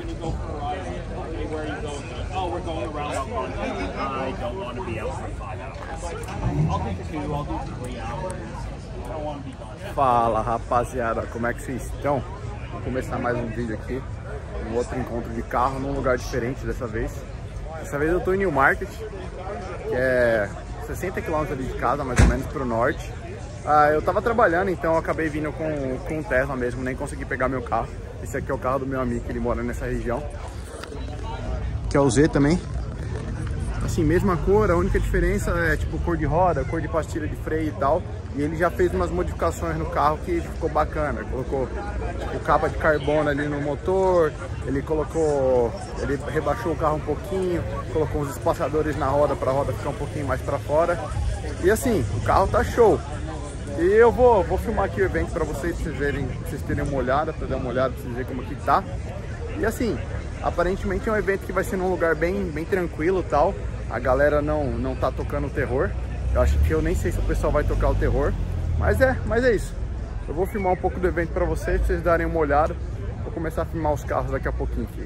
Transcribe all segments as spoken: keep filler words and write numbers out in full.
can you go for a ride? Okay, where are you going? Oh, we're going around. I don't want to be out for five hours. I'll do two, I'll do three hours. I don't want to be gone. Fala, rapaziada, como é que vocês estão? Vou começar mais um vídeo aqui, um outro encontro de carro num lugar diferente dessa vez. Dessa vez eu tô em Newmarket, que é sessenta quilômetros ali de casa, mais ou menos pro norte. Ah, eu tava trabalhando, então eu acabei vindo com, com o Tesla mesmo, nem consegui pegar meu carro. Esse aqui é o carro do meu amigo, que ele mora nessa região, que é o Z também. Assim, mesma cor, a única diferença é tipo cor de roda, cor de pastilha de freio e tal. E ele já fez umas modificações no carro que ficou bacana. Colocou tipo, capa de carbono ali no motor, ele colocou, ele rebaixou o carro um pouquinho, colocou uns espaçadores na roda para a roda ficar um pouquinho mais para fora. E assim, o carro tá show. E eu vou, vou filmar aqui o evento para vocês, pra vocês verem, pra vocês terem uma olhada, para dar uma olhada, pra vocês verem como que tá. E assim, aparentemente é um evento que vai ser num lugar bem, bem tranquilo e tal. A galera não, não tá tocando o terror. Eu acho que eu nem sei se o pessoal vai tocar o terror. Mas é, mas é isso. Eu vou filmar um pouco do evento para vocês, pra vocês darem uma olhada. Vou começar a filmar os carros daqui a pouquinho aqui.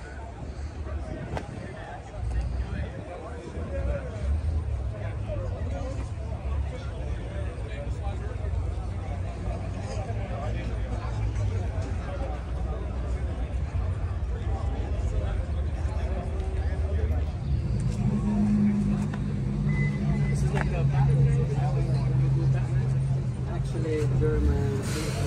Actually, German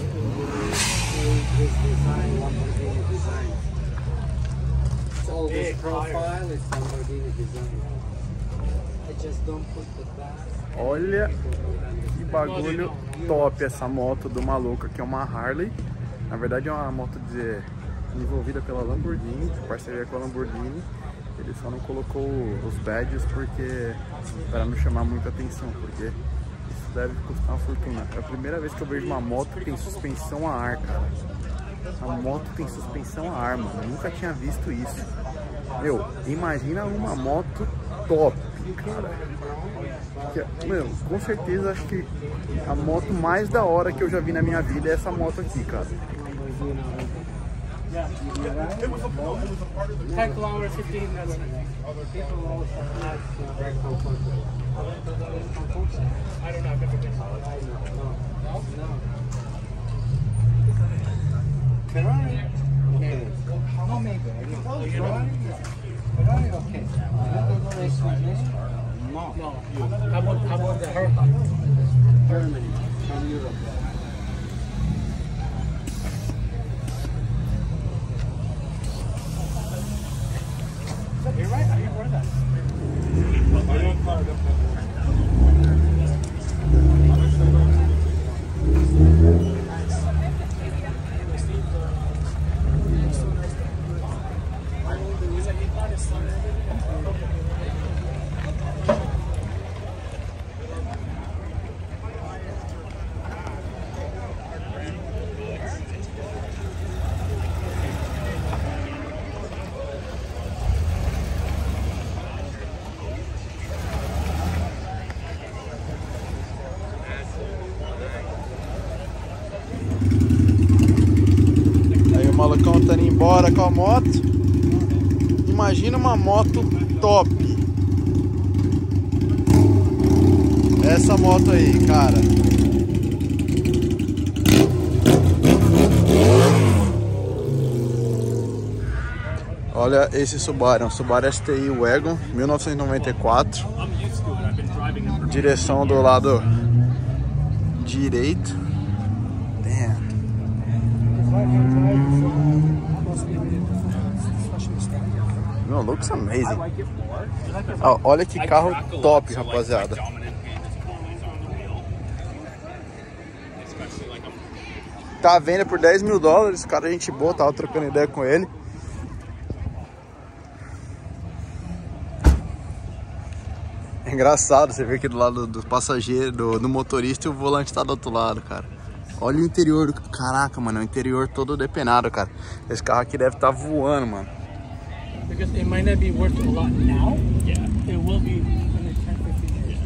this design, Lamborghini design. It's all this profile is Lamborghini design. I just don't put the back. Olha que bagulho top essa moto do maluco, que é uma Harley. Na verdade é uma moto de, desenvolvida pela Lamborghini, parceria com a Lamborghini. Ele só não colocou os badges porque para não chamar muita atenção, porque isso deve custar uma fortuna. É a primeira vez que eu vejo uma moto que tem suspensão a ar, cara. A moto tem suspensão a ar, mano. Eu nunca tinha visto isso. Meu, imagina uma moto top, cara. Que, meu, com certeza acho que a moto mais da hora que eu já vi na minha vida é essa moto aqui, cara. Yeah. It was a, it was a part of the ten kilometers, fifteen minutes. People always have very comfortable. I don't know, I've never been. I know, no. No? Ferrari? Maybe. No, maybe. Ferrari? Ferrari, okay. You don't know race with this? No. No. How about, how about the Huracan? Germany, from Europe. You're right, I didn't wear that. O malucão tá indo embora com a moto. Imagina uma moto top. Essa moto aí, cara. Olha esse Subaru, um Subaru S T I Wagon mil novecentos e noventa e quatro. Direção do lado direito. Damn. No, looks amazing. Oh, olha que carro top, rapaziada. Tá à venda por dez mil dólares. Cara, gente boa, tava trocando ideia com ele. É engraçado você ver aqui do lado do passageiro, do, do motorista, e o volante tá do outro lado, cara. Olha o interior, caraca, mano, é o interior todo depenado, cara. Esse carro aqui deve estar voando, mano. Because it might not be worth a lot now. Yeah. It will be in ten, fifteen years.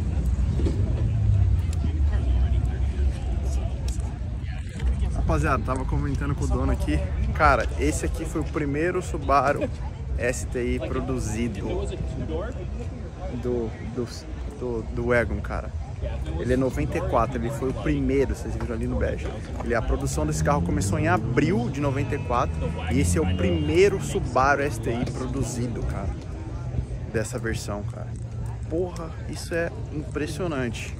Rapaziada, tava comentando com o dono aqui. Cara, esse aqui foi o primeiro Subaru S T I produzido do, do, do, do Wagon, cara. Ele é noventa e quatro, ele foi o primeiro, vocês viram ali no bege. Ele, a produção desse carro começou em abril de noventa e quatro e esse é o primeiro Subaru S T I produzido, cara, dessa versão, cara. Porra, isso é impressionante.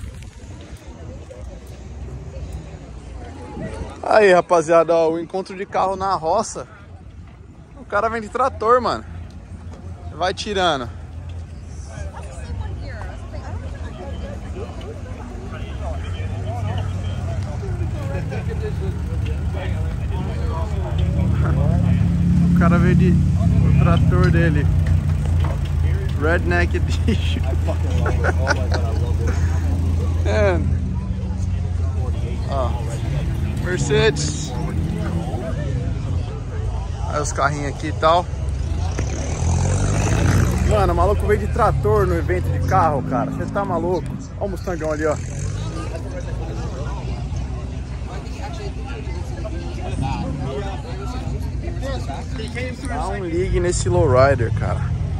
Aí, rapaziada, ó, o encontro de carro na roça. O cara vem de trator, mano. Vai tirando. O cara veio de o trator dele. Redneck Edition. É. Ó, Mercedes. Aí os carrinhos aqui e tal. Mano, o maluco veio de trator no evento de carro, cara. Você tá maluco? Olha o Mustangão ali, ó. Dá um ligue nesse lowrider, cara.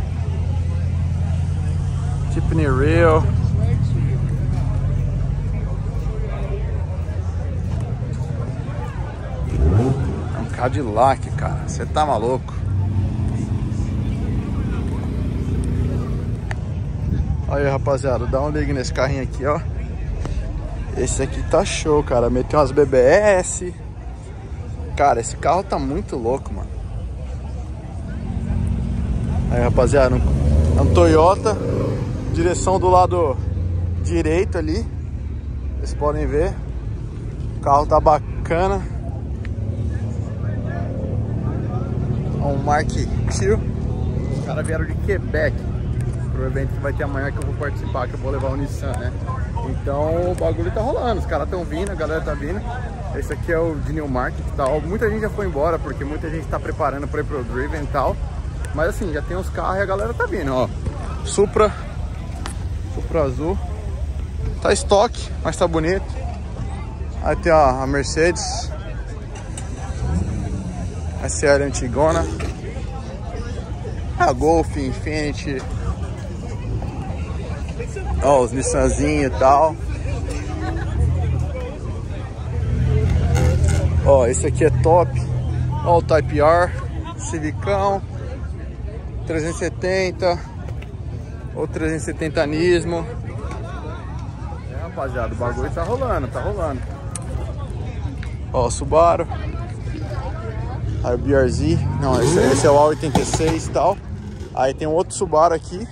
Tiffany Real. É um Cadillac, cara. Você tá maluco? Aí, rapaziada, dá um ligue nesse carrinho aqui, ó. Esse aqui tá show, cara. Meteu umas B B S. Cara, esse carro tá muito louco, mano. Aí, rapaziada, é um Toyota. Direção do lado direito ali. Vocês podem ver. O carro tá bacana. Um Mark dois. Os caras vieram de Quebec pro evento que vai ter amanhã, que eu vou participar, que eu vou levar o Nissan, né? Então o bagulho tá rolando, os caras estão vindo, a galera tá vindo. Esse aqui é o de New Market e tal. Muita gente já foi embora, porque muita gente tá preparando pra ir pro Driven e tal. Mas assim, já tem os carros e a galera tá vindo, ó. Supra. Supra azul. Tá estoque, mas tá bonito. Aí tem ó, a Mercedes. A S L antigona. A Golf, Infiniti. Ó, os Nissanzinho e tal. Ó, esse aqui é top. Ó, o Type R. Civicão. trezentos e setenta. Ou trezentos e setenta Nismo. É, rapaziada, o bagulho tá rolando, tá rolando. Ó, Subaru. Aí o B R Z. Não, esse, esse é o A oitenta e seis e tal. Aí tem um outro Subaru aqui.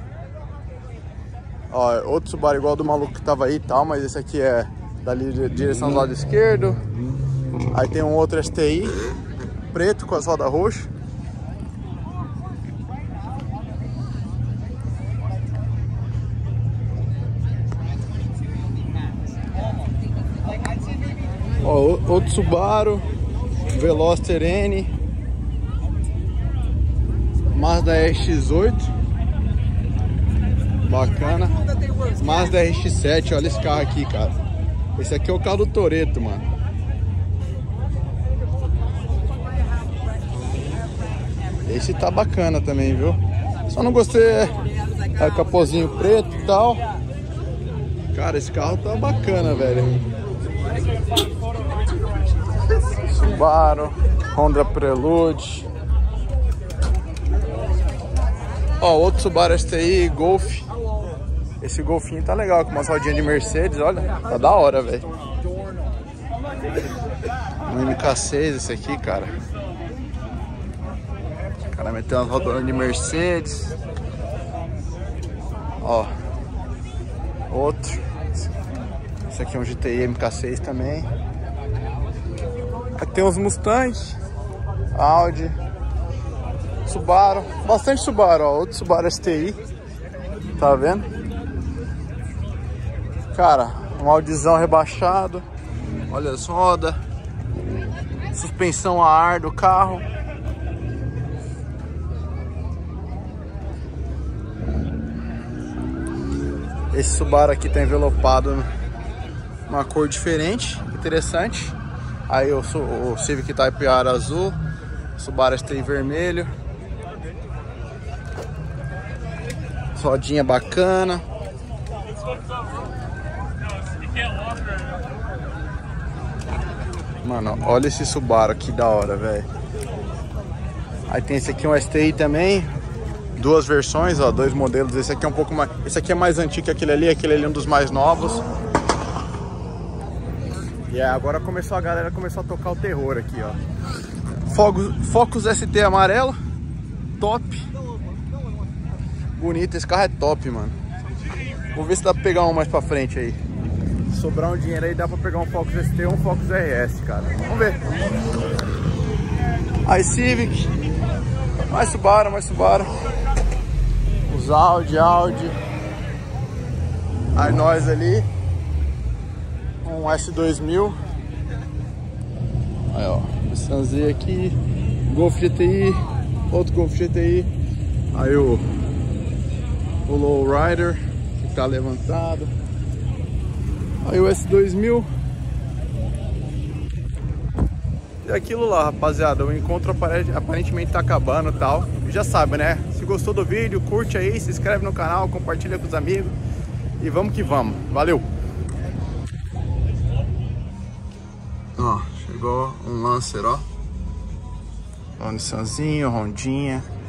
Ó, outro Subaru igual do maluco que tava aí e tal, mas esse aqui é dali de direção do lado esquerdo. Aí tem um outro S T I preto com as rodas roxas. Ó, outro Subaru Veloster N, Mazda R X oito, bacana. Mazda R X sete, olha esse carro aqui, cara. Esse aqui é o carro do Toretto, mano. Esse tá bacana também, viu? Só não gostei, é o capozinho preto e tal. Cara, esse carro tá bacana, velho. Subaru, Honda Prelude. Ó, outro Subaru S T I, Golf. Esse Golfinho tá legal, com umas rodinhas de Mercedes, olha. Tá da hora, velho. Um M K seis esse aqui, cara. O cara meteu umas rodinhas de Mercedes. Ó. Outro. Esse aqui é um G T I M K seis também. Aqui tem uns Mustang, Audi, Subaru, bastante Subaru, ó, outro Subaru S T I, tá vendo? Cara, um Audizão rebaixado, olha as rodas, suspensão a ar do carro. Esse Subaru aqui tá envelopado numa cor diferente, interessante. Aí o, o Civic Type R azul, Subaru S T I vermelho. Rodinha bacana. Mano, olha esse Subaru, que da hora, velho. Aí tem esse aqui, um S T I também. Duas versões, ó, dois modelos. Esse aqui é um pouco mais... Esse aqui é mais antigo que aquele ali, aquele ali é um dos mais novos. E aí, agora começou a galera começou a tocar o terror aqui, ó. Focus, Focus S T amarelo. Top. Bonito, esse carro é top, mano. Vou ver se dá pra pegar um mais pra frente aí. Se sobrar um dinheiro aí, dá pra pegar um Focus S T ou um Focus R S, cara. Vamos ver. Aí Civic. Mais Subaru, mais Subaru. Os Audi, Audi. Aí nós ali. Um S dois mil. Aí, ó. Nissan Z aqui. Golf G T I. Outro Golf G T I. Aí o, o Lowrider, que tá levantado. Aí o S dois mil. E aquilo lá, rapaziada. O encontro aparentemente tá acabando e tal. E já sabe, né? Se gostou do vídeo, curte aí, se inscreve no canal, compartilha com os amigos. E vamos que vamos. Valeu! Ó, chegou um Lancer, ó. Ó, um Nissanzinho, Rondinha.